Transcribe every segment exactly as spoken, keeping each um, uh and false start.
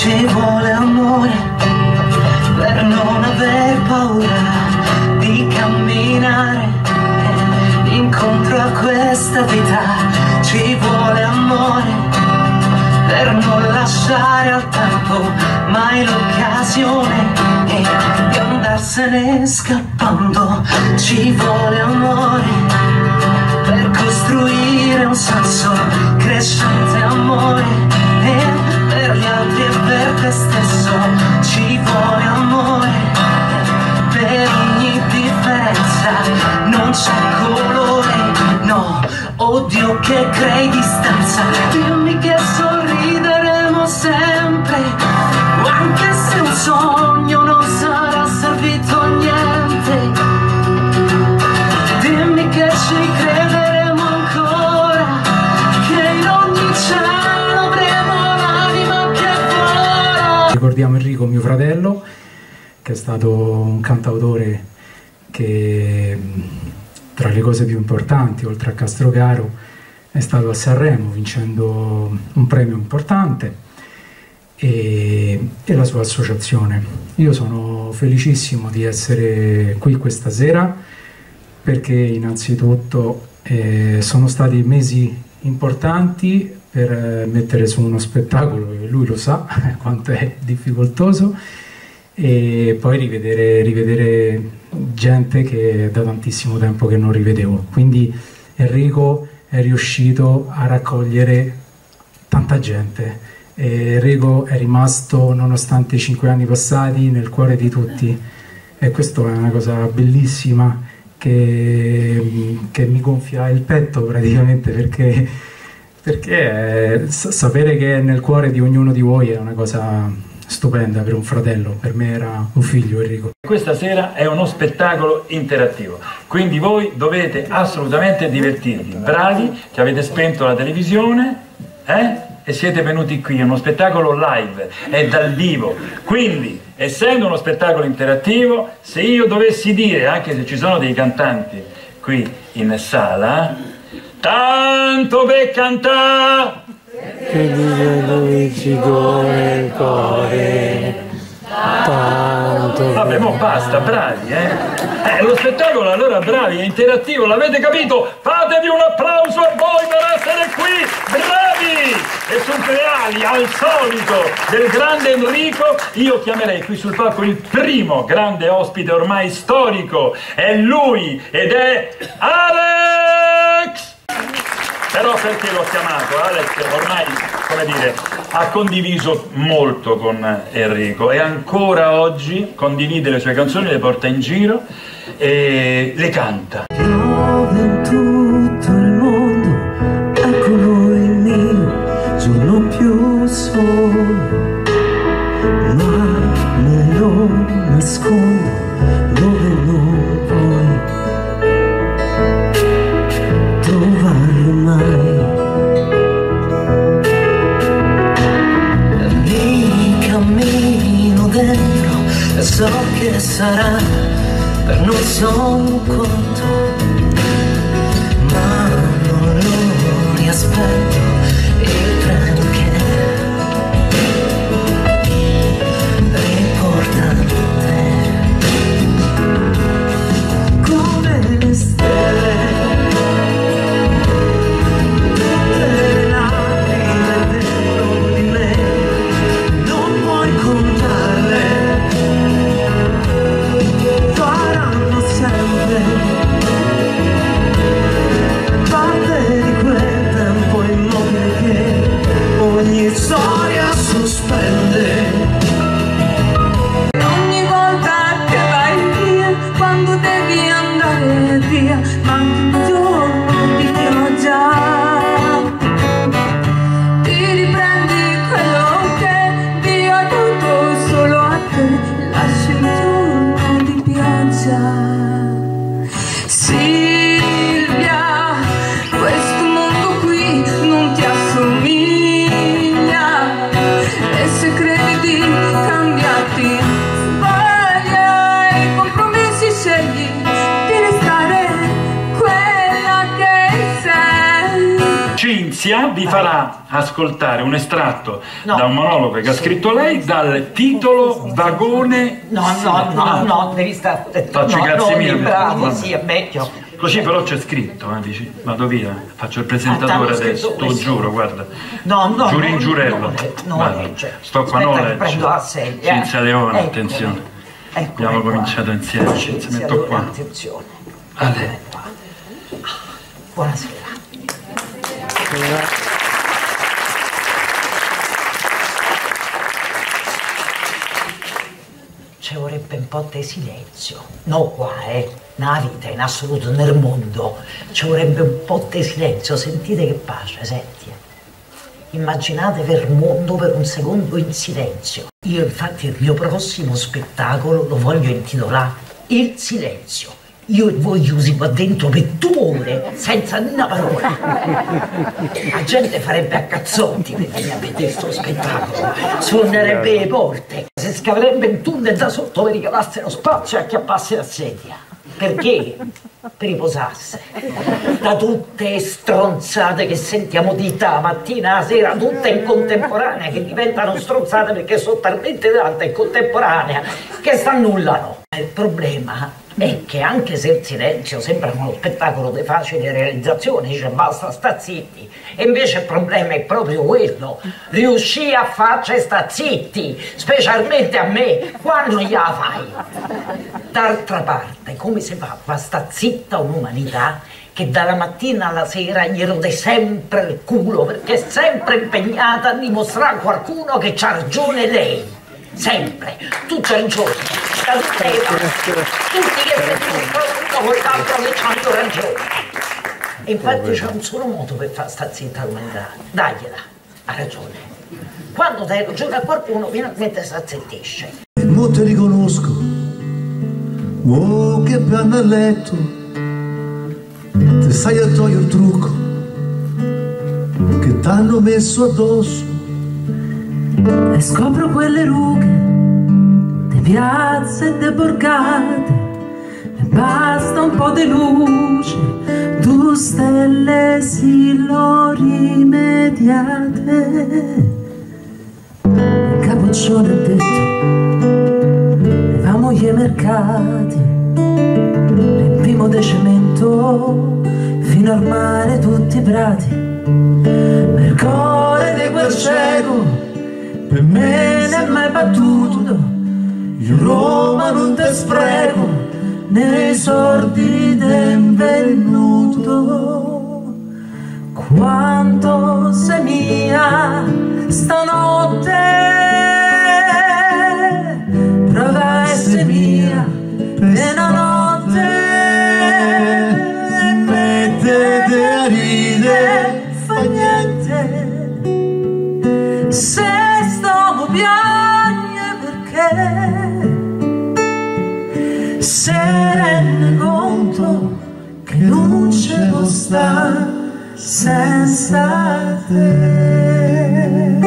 ci vuole amore per non aver paura di camminare incontro a questa vita. Ci vuole amore per non lasciare al tempo mai l'occasione di andarsene scappando. Ci vuole amore per costruire un senso crescente amore, e per gli altri e per te stesso. Ci vuole amore per ogni differenza, non c'è colore, no, odio che crei distanza. Dimmi che sorrideremo sempre, anche se un sogno non sarà servito a niente. Dimmi che ci crederemo ancora, che in ogni cielo avremo l'anima che vola. Ricordiamo Enrico, mio fratello, che è stato un cantautore che, tra le cose più importanti, oltre a Castrocaro, è stato a Sanremo vincendo un premio importante, e, e la sua associazione. Io sono felicissimo di essere qui questa sera perché innanzitutto eh, sono stati mesi importanti per eh, mettere su uno spettacolo, e lui lo sa quanto è difficoltoso, e poi rivedere, rivedere gente che da tantissimo tempo che non rivedevo. Quindi Enrico è riuscito a raccogliere tanta gente, e Enrico è rimasto, nonostante i cinque anni passati, nel cuore di tutti, e questo è una cosa bellissima che, che mi gonfia il petto praticamente, perché, perché è, sapere che è nel cuore di ognuno di voi è una cosa stupenda per un fratello. Per me era un figlio Enrico. Questa sera è uno spettacolo interattivo, quindi voi dovete assolutamente divertirvi. Bravi che avete spento la televisione eh? e siete venuti qui. È uno spettacolo live, è dal vivo, quindi essendo uno spettacolo interattivo, se io dovessi dire, anche se ci sono dei cantanti qui in sala, tanto per cantare che dice Luigi come il cuore, tanto. Vabbè, mo basta, bravi, eh? Eh, lo spettacolo allora bravi, è interattivo, l'avete capito? Fatevi un applauso a voi per essere qui, bravi! E surreali, al solito, del grande Enrico, io chiamerei qui sul palco il primo grande ospite ormai storico, è lui, ed è Alex! Però perché l'ho chiamato? Alex ormai, come dire, ha condiviso molto con Enrico e ancora oggi condivide le sue canzoni, le porta in giro e le canta. Piove in tutto il mondo, eccolo il mio giorno più solo, ma me lo nascondo dove non puoi trovarlo mai. Mi cammino dentro e so che sarà per non so quanto, ma non lo riaspetto il treno che riporta te come le stelle. Parte di quel tempo in si ha, vi farà ascoltare un estratto no. da un monologo che ha scritto lei dal titolo Vagone. No, no, no, no, devi stare. Faccio no, cazzi no, miei. Bravo, sì, è meglio. Così però c'è scritto, eh, dici, vado via, faccio il presentatore ah, adesso, te lo giuro, guarda. No, no, Giuro in no, giurello. no, no, guarda, no, cioè, sto qua, aspetta, no, prendo la sedia. Cinzia Leone, ecco, attenzione. Ecco, Abbiamo qua. cominciato insieme, Cinzia, Cinzia, metto qua. Attenzione. Ale. Buonasera. Ci vorrebbe un po' di silenzio, no qua, eh, nella vita, in assoluto, nel mondo, ci vorrebbe un po' di silenzio, sentite che pace, senti. Immaginate per il mondo per un secondo in silenzio. Io infatti il mio prossimo spettacolo lo voglio intitolare Il silenzio. Io e voi chiusi qua dentro per due ore, senza una parola. La gente farebbe a cazzotti per venire a vedere questo spettacolo. Suonerebbe le porte, si scaverebbe in tunnel da sotto per ricavasse lo spazio e acchiappasse la sedia. Perché? Per riposarsi. Da tutte le stronzate che sentiamo di da mattina alla sera, tutte in contemporanea, che diventano stronzate perché sono talmente tante in contemporanea che s'annullano. Il problema è che anche se il silenzio sembra uno spettacolo di facile realizzazione, dice basta sta zitti, e invece il problema è proprio quello, riuscire a farci sta zitti, specialmente a me, quando gliela fai. D'altra parte, come si fa a sta zitta un'umanità che dalla mattina alla sera gli rode sempre il culo perché è sempre impegnata a dimostrare a qualcuno che c'ha ragione lei? Sempre, tutto il giorno, da tutte le parti, tutti che si dimostrano uno con l'altro che hanno ragione. E infatti c'è un solo modo per fare sta zitta l'umanità, dagliela, ha ragione. Quando dai ragione a qualcuno, finalmente si azzittisce. Mo te riconosco, oh che piano a letto, te sai a togliere il trucco che t'hanno messo addosso. E scopro quelle rughe, de piazze e de borgate, e basta un po' di luce, due stelle si lo rimediate. Il capoccione ha detto, levamo gli mercati, riempimo de cemento, fino al mare tutti i prati, nel cuore di quel cieco. Per me ne è mai battuto, io Roma non te spreco, nei sordi del venuto. Quanto sei mia stanotte, prova a essere mia per una notte, mettete a ridere, fa niente. Se sto piagne perché se rende conto che non ce lo sta senza te.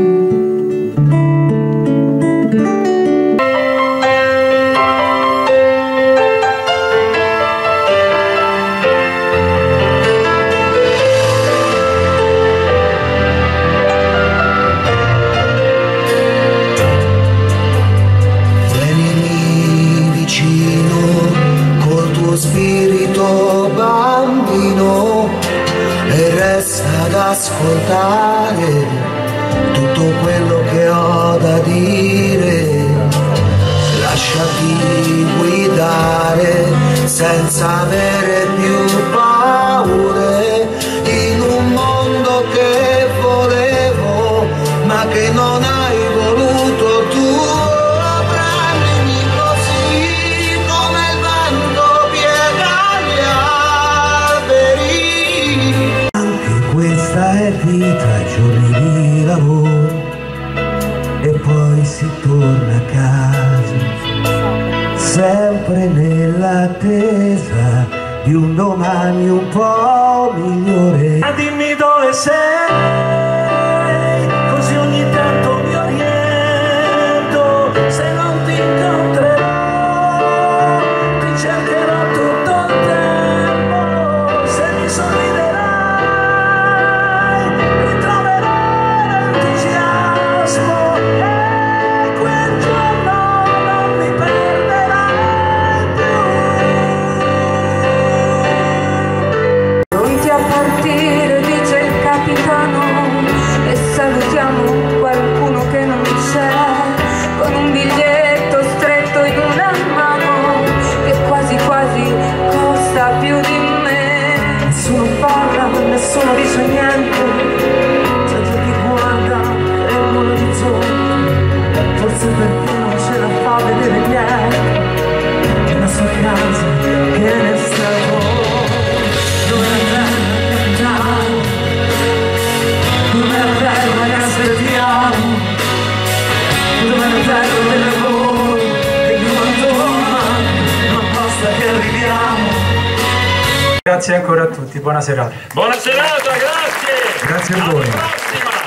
Spirito bambino e resta ad ascoltare tutto quello che ho da dire, lasciati guidare senza avere più paure in un mondo che volevo ma che non hai voluto tu. Questa è vita, giorni di lavoro e poi si torna a casa, sempre nell'attesa di un domani un po' migliore. Ma dimmi dove sei, così ogni tanto mi oriento, se non ti incontrerò, ti cercherò tutto il tempo, se mi sorriderai. Grazie ancora a tutti, buona serata. Buona serata, grazie! Grazie a Alla voi. prossima!